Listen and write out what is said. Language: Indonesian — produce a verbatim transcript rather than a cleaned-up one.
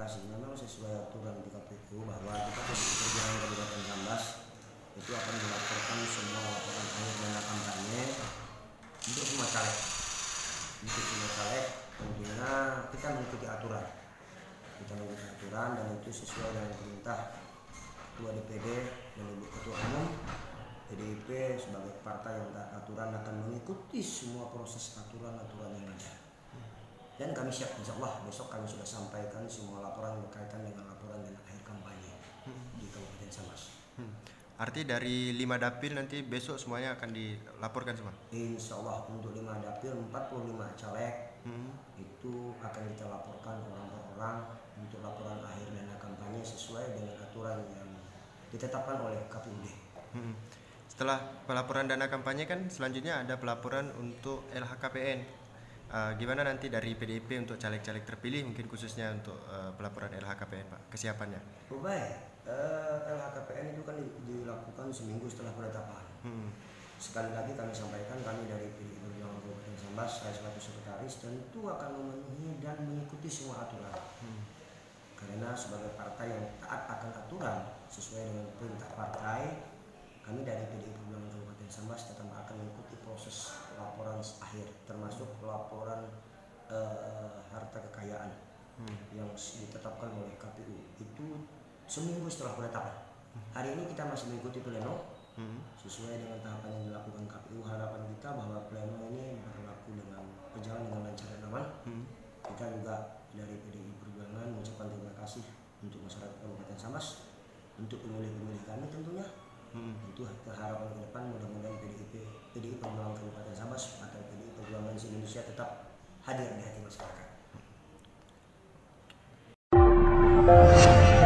kasih. Memang sesuai aturan di K P U bahwa kita P D I Perjuangan Kabupaten Sambas itu akan melaporkan semua laporan akhir dana kampanye untuk semua caleg. Untuk semua caleg tentunya kita mengikuti aturan. Kita mengikuti aturan dan itu sesuai dengan perintah Ketua D P D dan Ibu Ketua Umum. P D I P sebagai partai yang taat aturan akan mengikuti semua proses aturan-aturan yang ada. Dan kami siap, insya Allah besok kami sudah sampaikan semua laporan berkaitan dengan laporan dan akhir kampanye hmm. di Kabupaten Sambas. Hmm. Arti dari lima dapil nanti besok semuanya akan dilaporkan semua? Insya Allah untuk lima dapil empat puluh lima caleg hmm. itu akan kita laporkan orang per orang untuk laporan akhir dan kampanye sesuai dengan aturan yang ditetapkan oleh K P U D. Hmm. Setelah pelaporan dana kampanye kan selanjutnya ada pelaporan untuk L H K P N. Uh, gimana nanti dari P D I P untuk caleg-caleg terpilih mungkin khususnya untuk uh, pelaporan L H K P N Pak, kesiapannya? Oh baik, uh, L H K P N itu kan dilakukan seminggu setelah penetapan. Hmm. Sekali lagi kami sampaikan kami dari P D I Perjuangan Kabupaten Sambas, saya selaku sekretaris tentu akan memenuhi dan mengikuti semua aturan. Hmm. Karena sebagai partai yang taat akan aturan sesuai dengan perintah partai, kami dari P D I Perjuangan Kabupaten Sambas tetap akan mengikuti proses laporan akhir, termasuk laporan uh, harta kekayaan hmm. yang ditetapkan oleh K P U itu seminggu setelah penetapan. Hari ini kita masih mengikuti pleno hmm. sesuai dengan tahapan yang dilakukan K P U. Harapan kita bahwa pleno ini berlaku dengan berjalan dengan lancar dan aman. Hmm. Kita juga dari P D I Perjuangan mengucapkan terima kasih untuk masyarakat Kabupaten Sambas, untuk pemilih-pemilih kami tentunya. Hmm. Itu harapan ke depan mudah-mudahan P D I P, P D I Perjuangan Kabupaten Sambas atau P D I Perjuangan Indonesia tetap hadir di hati masyarakat.